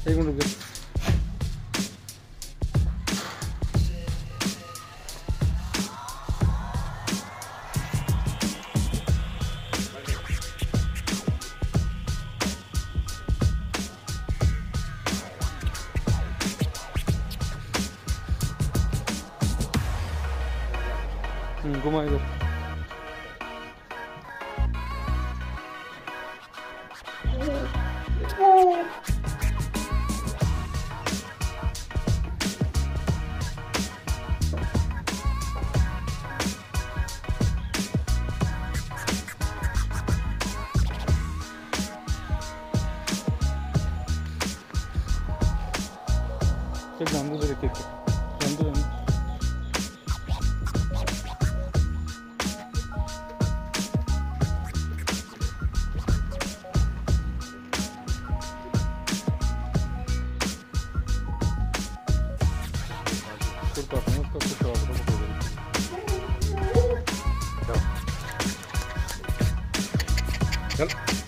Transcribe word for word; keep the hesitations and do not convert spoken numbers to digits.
एक मिनट रुक जा। हम्म, घुमा इधर। चल जान दो, देख के जान दो, जान दो। कुछ बात नहीं, उसका कुछ और चल।